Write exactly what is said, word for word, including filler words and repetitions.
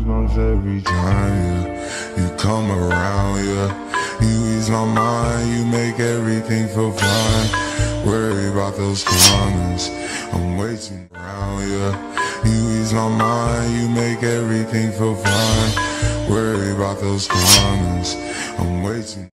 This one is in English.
goosebumps every time, yeah. You come around, yeah. You ease my mind, you make everything feel fine. Worry about those comments, I'm way too around, yeah. You ease my mind, you make everything feel fine. Worry about those comments, I'm way too